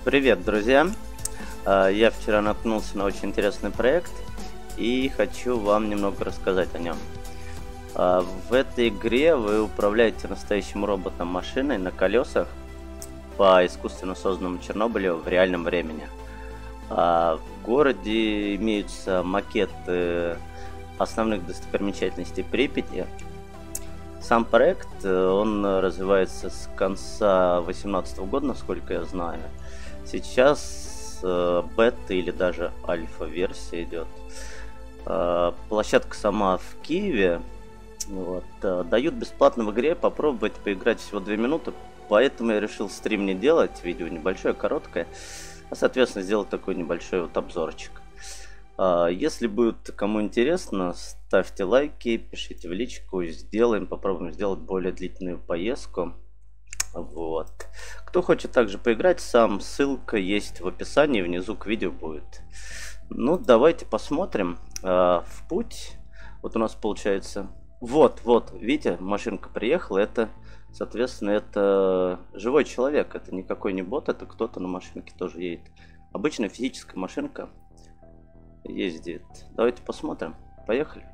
Привет, друзья! Я вчера наткнулся на очень интересный проект и хочу вам немного рассказать о нем. В этой игре вы управляете настоящим роботом-машиной на колесах по искусственно созданному Чернобылю в реальном времени. В городе имеются макеты основных достопримечательностей Припяти. Сам проект, он развивается с конца 2018 года, насколько я знаю. Сейчас бета или даже альфа-версия идет. Площадка сама в Киеве. Вот. Дают бесплатно в игре попробовать поиграть всего 2 минуты. Поэтому я решил стрим не делать, видео небольшое, короткое. А соответственно сделать такой небольшой вот обзорчик. Если будет кому интересно, ставьте лайки, пишите в личку, попробуем сделать более длительную поездку. Вот. Кто хочет также поиграть, ссылка есть в описании, внизу к видео будет. Ну, давайте посмотрим. В путь. Вот у нас получается. Вот, видите, машинка приехала. Это, соответственно, это живой человек. Это никакой не бот, это кто-то на машинке тоже едет. Обычная физическая машинка ездит. Давайте посмотрим. Поехали.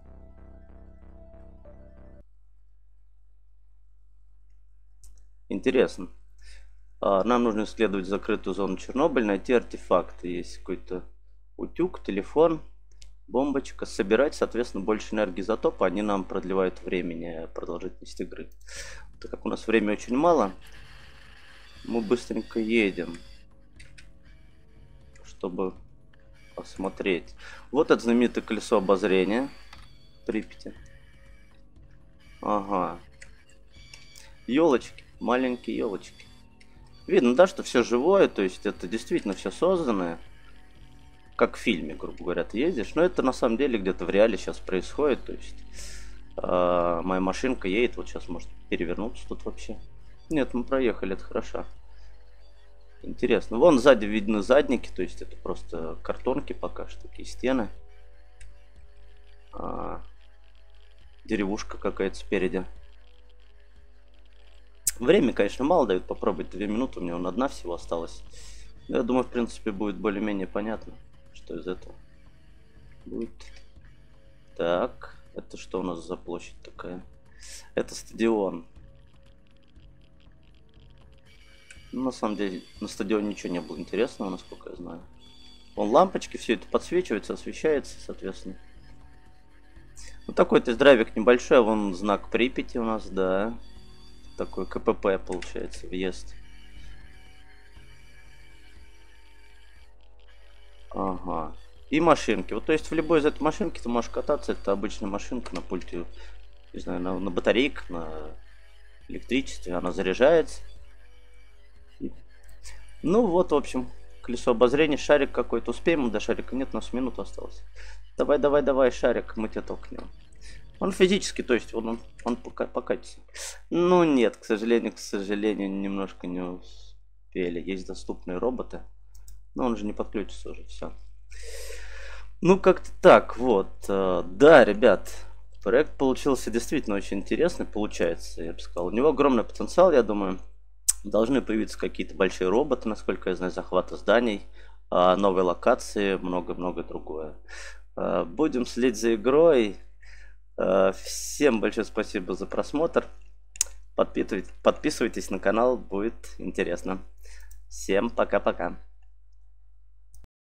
Интересно. Нам нужно исследовать закрытую зону Чернобыль, найти артефакты. Есть какой-то утюг, телефон, бомбочка. Собирать, соответственно, больше энергии изотопа. Они нам продлевают продолжительность игры. Так как у нас времени очень мало, мы быстренько едем, чтобы посмотреть. Вот это знаменитое колесо обозрения Припяти. Ага. Елочки, маленькие елочки. Видно, да, что все живое, то есть это действительно все созданное. Как в фильме, грубо говоря, ты ездишь. Но это на самом деле где-то в реале сейчас происходит. То есть моя машинка едет, вот сейчас может перевернуться тут вообще. Нет, мы проехали, это хорошо. Интересно. Вон сзади видны задники, то есть это просто картонки пока что, такие стены. Деревушка какая-то спереди. Время, конечно, мало дают попробовать. 2 минуты, у меня вон одна всего осталась. Я думаю, в принципе, будет более-менее понятно, что из этого будет. Так, это что у нас за площадь такая? Это стадион. На самом деле, на стадионе ничего не было интересного, насколько я знаю. Вон лампочки, все это подсвечивается, освещается, соответственно. Вот такой тест-драйвик небольшой, а вон знак Припяти у нас, да. Такой КПП получается, въезд. Ага. И машинки. Вот, то есть в любой из этой машинки ты можешь кататься. Это обычная машинка на пульте, не знаю, на батарейках, на электричестве. Она заряжается. Ну вот, в общем, колесо обозрения, шарик какой-то. Успеем, до шарика нет, у нас минута осталось. Давай, шарик, мы тебя толкнем. Он физически, то есть он покатится. Ну нет, к сожалению, немножко не успели. Есть доступные роботы. Но он же не подключится уже, все. Ну как-то так, вот. Да, ребят, проект получился действительно очень интересный, получается, я бы сказал. У него огромный потенциал, я думаю. Должны появиться какие-то большие роботы, насколько я знаю, захвата зданий, новые локации, много-много другое. Будем следить за игрой. Всем большое спасибо за просмотр. Подписывайтесь на канал, будет интересно. Всем пока-пока.